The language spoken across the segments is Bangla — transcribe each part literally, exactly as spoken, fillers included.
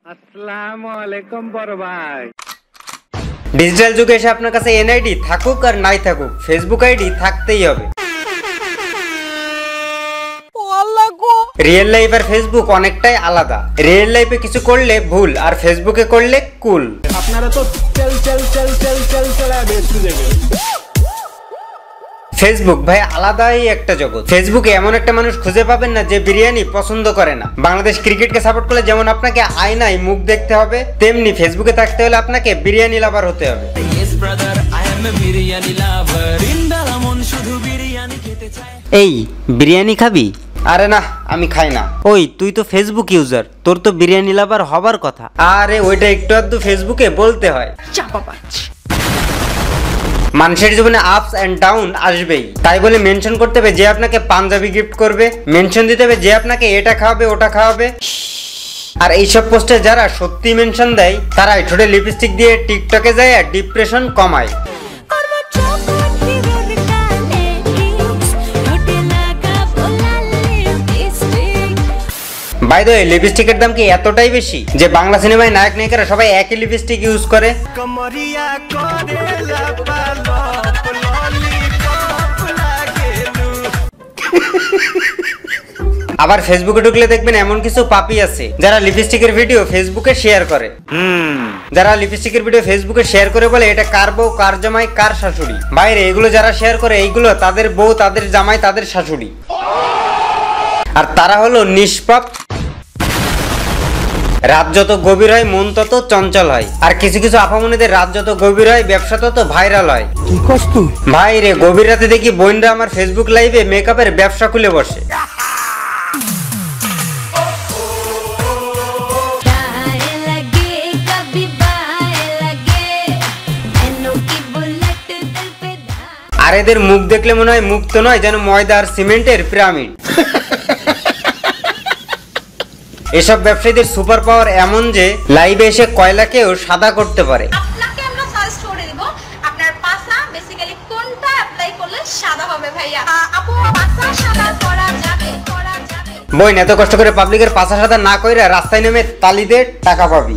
আসসালামু আলাইকুম বড় ভাই। ডিজিটাল যুগে এসে আপনার কাছে এনআইডি থাকুক আর নাই থাকুক, ফেসবুক আইডি থাকতেই হবে। রিয়েল লাইফ আর ফেসবুক অনেকটাই আলাদা। রিয়েল লাইফে কিছু করলে ভুল আর ফেসবুকে করলে কুল। আপনারা তো চল চল চল চল চল চলা বেশি দেবে। ফেসবুক ভাই আলাদাই একটা জগৎ। ফেসবুকে এমন একটা মানুষ খুঁজে পাবেন না যে বিরিয়ানি পছন্দ করে না। বাংলাদেশ ক্রিকেটকে সাপোর্ট করলে যেমন আপনাকে আয়নায় মুখ দেখতে হবে, তেমনি ফেসবুকে থাকতে হলে আপনাকে বিরিয়ানি লাভার হতে হবে। এই বিরিয়ানি খাবি? আরে না, আমি খাই না। ওই তুই তো ফেসবুক ইউজার, তোর তো বিরিয়ানি লাভার হবার কথা। আরে ওইটা একটু আধটু ফেসবুকে বলতে হয়। মানুষের জীবনে আপস এন্ড ডাউন আসবেই, তাই বলে মেনশন করতে হবে যে আপনাকে পাঞ্জাবি গিফট করবে, মেনশন দিতে হবে যে আপনাকে এটা খাওয়াবে ওটা খাওয়াবে। আর এইসব পোস্টে যারা সত্যি মেনশন দেয় তারা ঠোঁটে লিপস্টিক দিয়ে টিকটকে যায় আর ডিপ্রেশন কমায়। বাই দ্য ওয়ে, লিপস্টিকের দাম কি এতটাই বেশি যে বাংলা সিনেমায় নায়ক নায়িকারা সবাই একই লিপস্টিক ইউজ করে? আবার ফেসবুকে ঢুকলে দেখবেন এমন কিছু পাপি আছে যারা লিপস্টিকের ভিডিও ফেসবুকে শেয়ার করে। যারা লিপস্টিকের ভিডিও ফেসবুকে শেয়ার করে বলে এটা কার বউ, কার জামাই, কার শাশুড়ি। বাইরে এগুলো যারা শেয়ার করে এইগুলো তাদের বউ, তাদের জামাই, তাদের শাশুড়ি। আর তারা হলো নিষ্পাপ। রাত যত গভীর হয় মন তত চঞ্চল হয়। আর কিছু কিছু আপামনিদের রাত যত গভীর হয় ব্যবসা তত ভাইরাল হয়। কি কষ্ট ভাই রে, গভীর রাতে দেখি বোনরা আমার ফেসবুক লাইভে মেকআপের ব্যবসা খুলে বসে। আর এদের মুখ দেখলে মনে হয় মুখ তো নয়, যেন ময়দা আর সিমেন্টের পিরামিড। এসব ব্যবসায়ীদের সুপার পাওয়ার এমন যে লাইভে এসে কয়লাকেও সাদা করতে পারে। আপনাকে আমরা সাজেস্ট করে দেব আপনার পাসা বেসিক্যালি কোনটা অ্যাপ্লাই করলে সাদা হবে ভাইয়া। আপু পাসা সাদা করা যাবে করা যাবে। বইন এত কষ্ট করে পাবলিকের পাসা সাদা না কইরা রাস্তায় নেমে তালি দে, টাকা পাবি।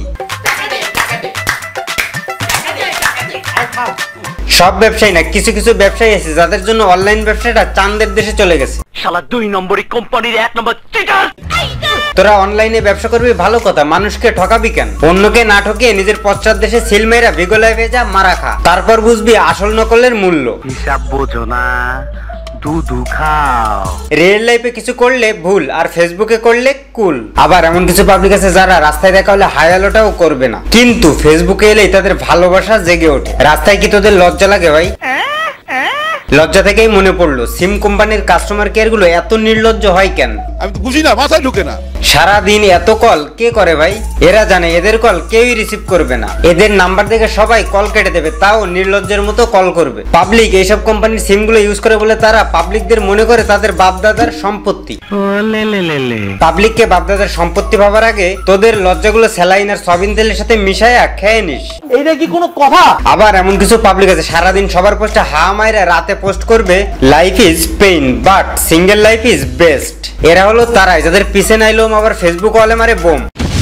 সব ব্যবসায়ী না, কিছু কিছু ব্যবসায়ী আছে যাদের জন্য অনলাইন ব্যবসাটা চাঁদের দেশে চলে গেছে। শালা দুই নম্বরই কোম্পানির এক নম্বর চিটার। তোরা অনলাইনে ব্যবসা করবি ভালো কথা, মানুষকে ঠকাবি কেন? অন্যকে না ঠকিয়ে নিজের পশ্চাৎ দেশে সিল মেয়েরা বিগলায় ভেজা মারা খা, তারপর বুঝবি আসল নকলের মূল্য। হিসাব বোঝো না, দুধু খাও। রিয়েল লাইফে কিছু করলে ভুল আর ফেসবুকে করলে কুল। আবার এমন কিছু পাবলিক আছে যারা রাস্তায় দেখা হলে হায়ালোটাও করবে না, কিন্তু ফেসবুকে এলেই তাদের ভালোবাসা জেগে ওঠে। রাস্তায় কি তোদের লজ্জা লাগে ভাই? লজ্জা থেকেই মনে পড়লো, সিম কোম্পানির কাস্টমার কেয়ার গুলো এত নির্লজ্জ হয় কেন? আমি তো বুঝি না, মাথায় ঢুকে না। সারাদিন এত কল কে করে ভাই? এরা জানে এদের কল কেউই রিসিভ করবে না, এদের নাম্বার দেখে সবাই কল কেটে দেবে, তাও নির্লজ্জের মতো কল করবে। পাবলিক এইসব কোম্পানির সিম গুলো ইউজ করে বলে তারা পাবলিকদের মনে করে তাদের বাপদাদার সম্পত্তি। পাবলিককে বাপদাদার সম্পত্তি ভাবার আগে তোদের লজ্জাগুলো স্যালাইন আর সয়াবিন তেলের সাথে মিশায়া খেয়ে নিস। এইটা কি কোনো কথা? আবার এমন কিছু পাবলিক আছে সারাদিন সবার পোস্টে হা মাইরা রাতে পোস্ট করবে life is pain but single life is best. এরা হলো তারাই যাদের পিছে নাইলোম আবার ফেসবুক ওয়ালে মারে বোম।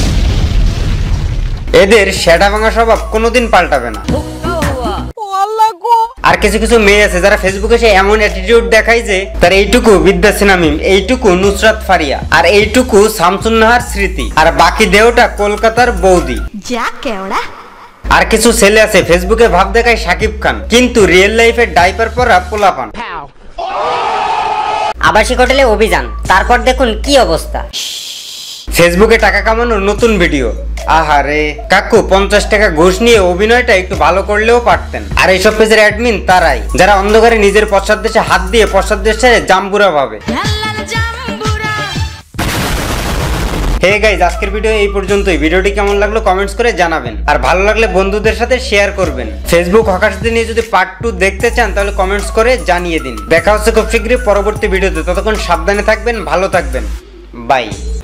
এদের সেটা ভাঙা স্বভাব কোনোদিন পাল্টাবে না। আর কিছু কিছু মেয়ে আছে যারা ফেসবুকে এসে এমন অ্যাটিটিউড দেখায় যে তার এইটুকু বিদ্যা সিনামিম, এইটুকু নুসরাত ফারিয়া, আর এইটুকু শামসুন্নাহার স্মৃতি, আর বাকি দেহটা কলকাতার বৌদি। যা কেওড়া। আর কিছু ছেলে আছে ফেসবুকে ভাব দেখায় শাকিব খান, কিন্তু রিয়েল লাইফে ডাইপার পরা পোলাপান। আবাসিক হোটেলে অভিযান, তারপর দেখুন কি অবস্থা। ফেসবুকে টাকা কামানোর নতুন ভিডিও। আহারে কাকু, পঞ্চাশ টাকা ঘুষ নিয়ে অভিনয়টা একটু ভালো করলেও পারতেন। আর এইসব পেজের অ্যাডমিন তারাই যারা অন্ধকারে নিজের পশ্চাৎ দেশে হাত দিয়ে পশ্চাৎ দেশে জাম্বুরা ভাবে। হে গাইজ, আজকের ভিডিও এই পর্যন্তই। ভিডিওটি কেমন লাগলো কমেন্টস করে জানাবেন, আর ভালো লাগলে বন্ধুদের সাথে শেয়ার করবেন। ফেসবুক হকার্সদের নিয়ে যদি পার্ট টু দেখতে চান তাহলে কমেন্টস করে জানিয়ে দিন। দেখা হচ্ছে খুব শীঘ্রই পরবর্তী ভিডিওতে, ততক্ষণ সাবধানে থাকবেন, ভালো থাকবেন, বাই।